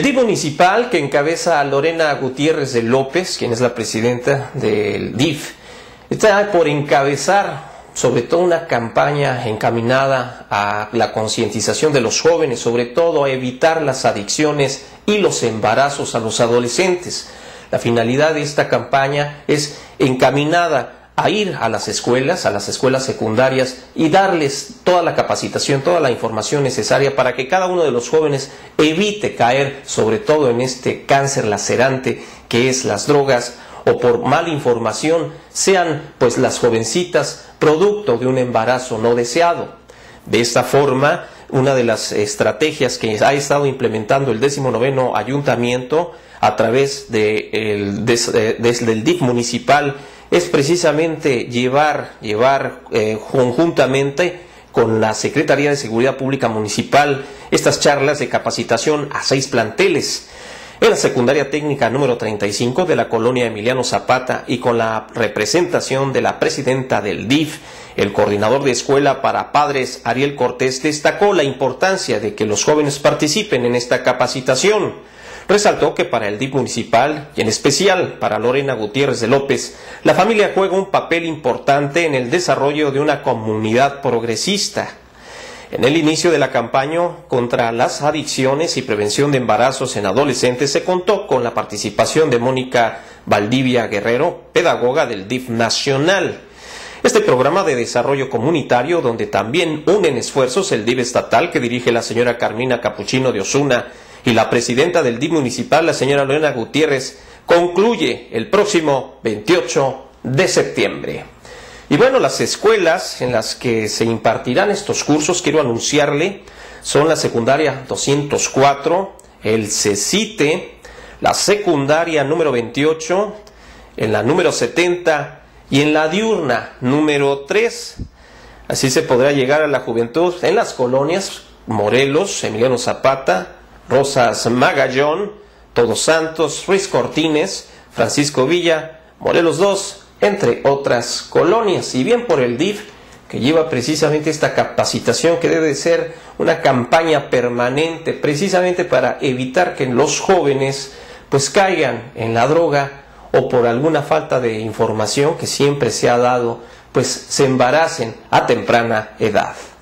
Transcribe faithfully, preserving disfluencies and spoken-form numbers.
D I F municipal, que encabeza a Lorena Gutiérrez de López, quien es la presidenta del D I F, está por encabezar sobre todo una campaña encaminada a la concientización de los jóvenes, sobre todo a evitar las adicciones y los embarazos a los adolescentes. La finalidad de esta campaña es encaminada a ir a las escuelas, a las escuelas secundarias y darles toda la capacitación, toda la información necesaria para que cada uno de los jóvenes evite caer sobre todo en este cáncer lacerante que es las drogas, o por mala información sean pues las jovencitas producto de un embarazo no deseado. De esta forma, una de las estrategias que ha estado implementando el décimo noveno ayuntamiento a través de el, de, de, del D I F municipal es precisamente llevar, llevar eh, conjuntamente con la Secretaría de Seguridad Pública Municipal estas charlas de capacitación a seis planteles. En la secundaria técnica número treinta y cinco de la colonia Emiliano Zapata y con la representación de la presidenta del D I F, el coordinador de escuela para padres Ariel Cortés destacó la importancia de que los jóvenes participen en esta capacitación. Resaltó que para el D I F municipal y en especial para Lorena Gutiérrez de López, la familia juega un papel importante en el desarrollo de una comunidad progresista. En el inicio de la campaña contra las adicciones y prevención de embarazos en adolescentes se contó con la participación de Mónica Valdivia Guerrero, pedagoga del D I F nacional. Este programa de desarrollo comunitario, donde también unen esfuerzos el D I F estatal que dirige la señora Carmina Capuchino de Osuna y la presidenta del D I F municipal, la señora Lorena Gutiérrez, concluye el próximo veintiocho de septiembre. Y bueno, las escuelas en las que se impartirán estos cursos, quiero anunciarle, son la secundaria doscientos cuatro, el CECITE, la secundaria número veintiocho, en la número setenta y en la diurna número tres. Así se podrá llegar a la juventud en las colonias Morelos, Emiliano Zapata, Rosas Magallón, Todos Santos, Ruiz Cortines, Francisco Villa, Morelos dos, entre otras colonias. Y bien por el D I F, que lleva precisamente esta capacitación que debe ser una campaña permanente, precisamente para evitar que los jóvenes pues caigan en la droga o por alguna falta de información que siempre se ha dado, pues se embaracen a temprana edad.